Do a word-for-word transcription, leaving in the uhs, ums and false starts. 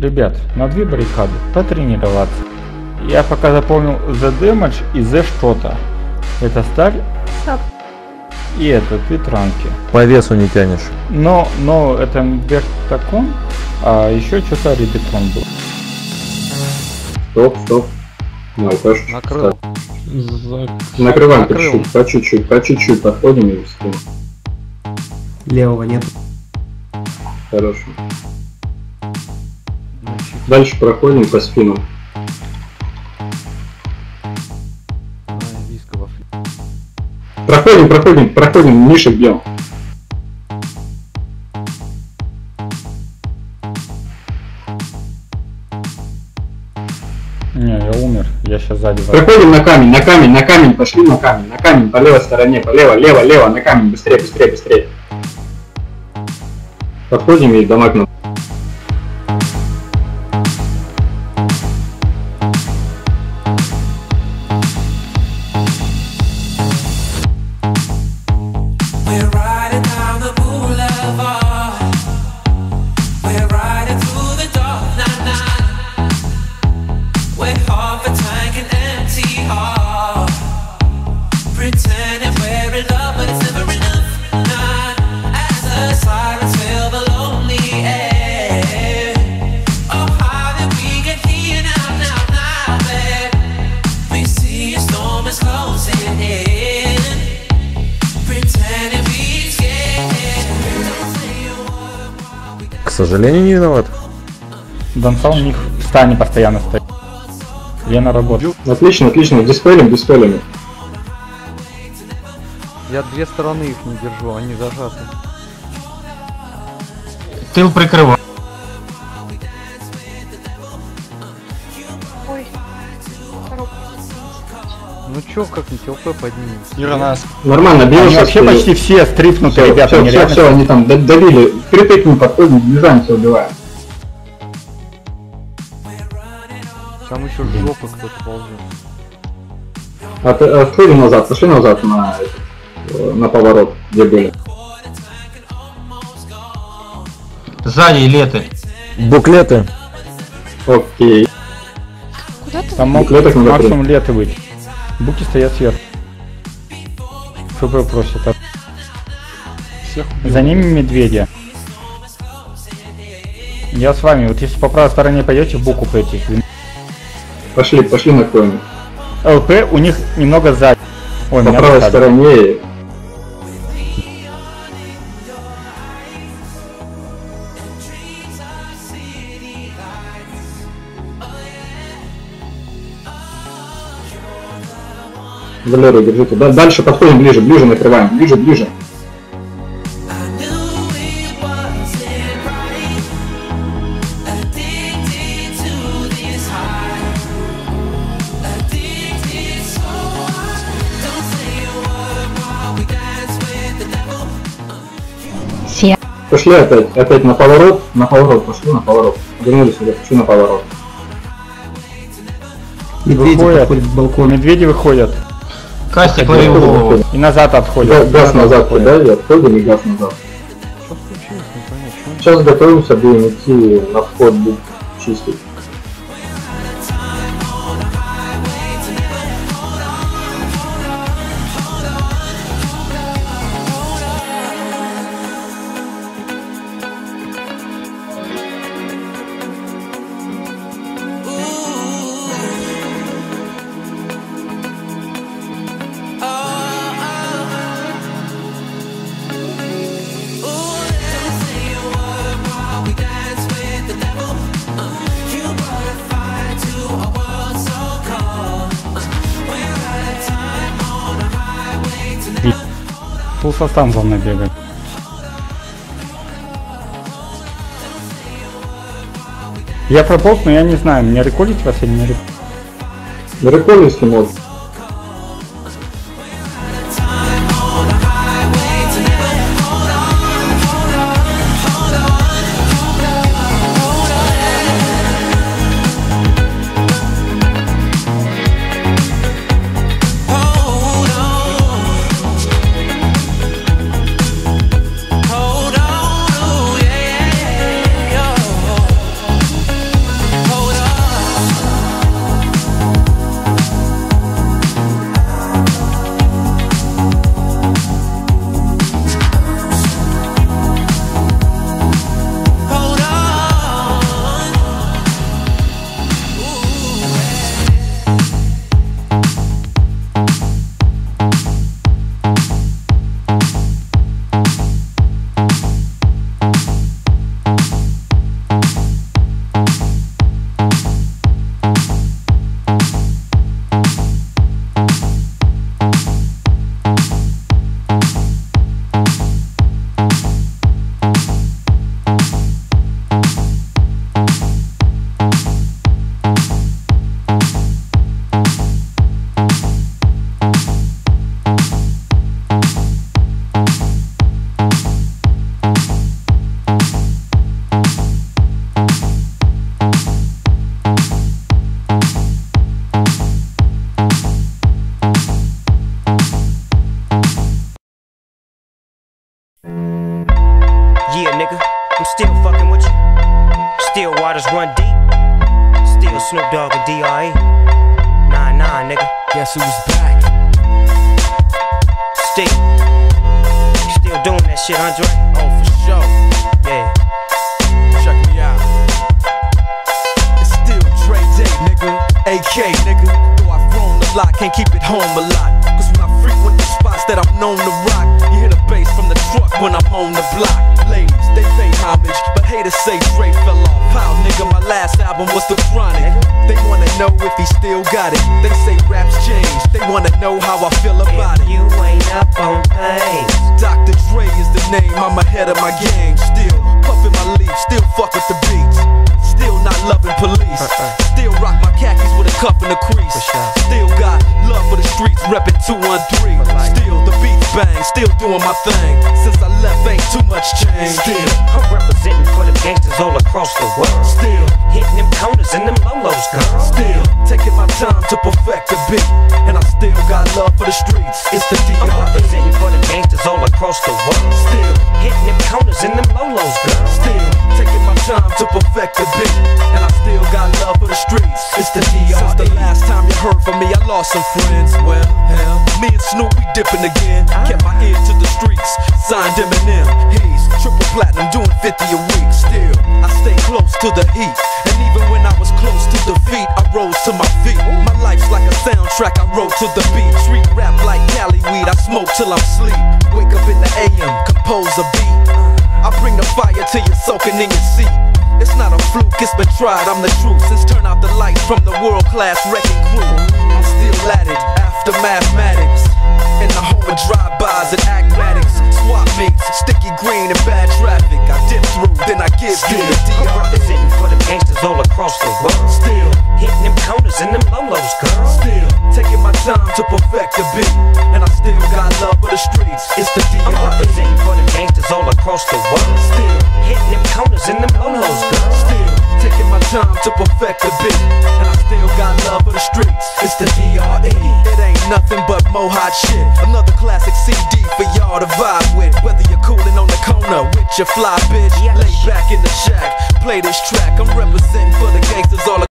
Ребят, на две баррикады потренироваться. Я пока запомнил The Damage и The что-то. Это сталь и это ветранки. По весу не тянешь. Но, но это вертакон, а еще что-то ребетрон был. Стоп, стоп. Мой тоже. Накрыл. За... Накрываем по чуть-чуть, по чуть-чуть, по чуть-чуть подходим и встаем. Левого нет. Хорошо. Дальше проходим по спину. Проходим, проходим, проходим, нишек бьем. Не, я умер, я сейчас сзади. Проходим на камень, на камень, на камень, пошли на камень, на камень, по левой стороне, по лево, лево, лево, на камень, быстрее, быстрее, быстрее. Подходим и дамаг на... К сожалению, не виноват. Донца у них в стане постоянно стоит. Я на работу. Отлично, отлично, диспелим, диспелим. Я две стороны их не держу, они зажаты. Тыл прикрывай. Ой, коробку. Ну чё, как-нибудь ЛП поднимем. Ира нас. Нормально, бьем. Они вообще почти все стрипнуты, все, ребята. все, все, все, они там давили. Впритык к ним подходим, бежаем, все убиваем. Там еще жопы кто-то ползет. От, отходим назад, пошли назад на, на поворот, где были. Сзади леты. Буклеты. Окей. Куда ты? Там мог Буклеток надо максимум леты быть. Буки стоят сверху. ФП просят. А... Всех За ними медведя. Я с вами. Вот если по правой стороне пойдете, в буку пойти. Пошли, пошли на коин. ЛП у них немного сзади. Ой, По меня правой достали. стороне. Валеру, держите. Да, дальше подходим ближе, ближе накрываем. Ближе, ближе. Пошли опять, опять на поворот, на поворот, пошли на поворот. Вернулись сюда, пошли на поворот. Медведи Выходят. подходят к балкону. Медведи выходят. Кастик ловил голову. И назад отходят. Га- Газ назад отходят. кидай, отходим и газ назад. Что случилось, не понятно. Сейчас готовимся, будем идти на вход, бук чистить. Фулл состав за мной бегает. Я прополз, но я не знаю, мне реколить вас или не реколить. На реколе, если можно. Still waters run deep. Still Snoop Dogg and D R E. Nah, nah, nigga. Guess who's back? Still. Still doing that shit, Andre? Oh, for sure. Yeah. Check me out. It's still Dre Day, nigga. A K, nigga. Though I've grown a lot, can't keep it home a lot. Cause when I frequent the spots that I'm known to rock, you hear the bass from the truck when I'm on the block. Ladies, they pay homage, but haters say Dre fell off. How, nigga, my last album was The Chronic. They wanna know if he still got it. They say raps changed, they wanna know how I feel about it. You ain't up on things. Doctor Dre is the name, I'm ahead of my game. Still puffin' my leaf, still fuck with the beats. Still not loving police. Still rock my khakis with a cuff and a crease. Still got love for the streets, reppin' two one three. Still the beats bang, still doing my thing. Since I left ain't too much change. Still, I'm representing for them gangsters all across the world. Still hitting them corners and them lolos, girl. Still taking my time to perfect the beat. And I still got love for the streets. It's the D R E. I'm representing for them gangsters all across the world. Still hitting them corners and them lolos, girl. Still taking my time to perfect the beat. And I still got love for the streets. It's the D R E. Since the last time you heard from me, I lost some friends. Well, hell, me and Snoop, we dipping again. Kept my ear to the streets, signed Eminem. He's triple platinum, doing fifty a week. Still, I stay close to the heat. And even when I was close to defeat, I rose to my feet. My life's like a soundtrack, I wrote to the beat. Street rap like Cali weed, I smoke till I'm sleep. Wake up in the A M, compose a beat. I bring the fire till you're soaking in your seat. It's not a fluke, it's been tried, I'm the truth. Since turn out the lights from the world-class wrecking crew, I'm still at it, after mathematics. In the home of drive-bys and acmatics. Swap meets, sticky green and bad traffic. I dip through, then I give you the D R E. I'm representing for them gangsters all across the world. Still hitting them corners and them lolos, girl. Still taking my time to perfect the beat. And I still got love for the streets. It's the D R E. I'm representing for them gangsters all across the world. Still hitting them corners and them lolos, girl. Still taking my time to perfect the beat. And I still got love for the streets. It's the D R E. It ain't nothing but mohawk shit. Another classic C D for y'all to vibe with. Whether you're coolin' on the corner with your fly bitch, lay back in the shack, play this track. I'm representing for the gangsters all